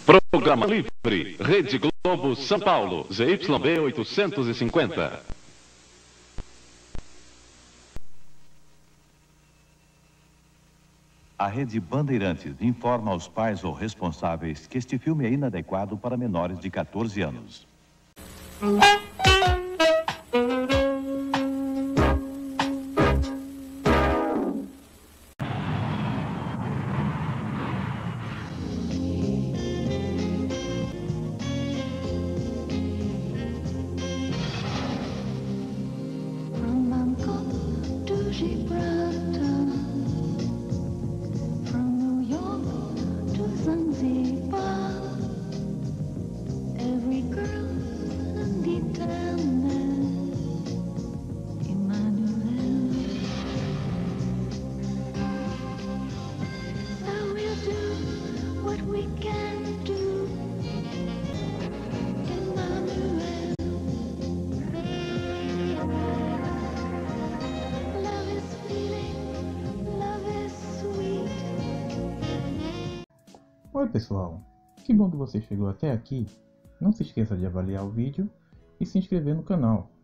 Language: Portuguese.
Programa livre, Rede Globo São Paulo, ZYB 850. A Rede Bandeirantes informa aos pais ou responsáveis que este filme é inadequado para menores de 14 anos. Oi pessoal, que bom que você chegou até aqui. Não se esqueça de avaliar o vídeo e se inscrever no canal.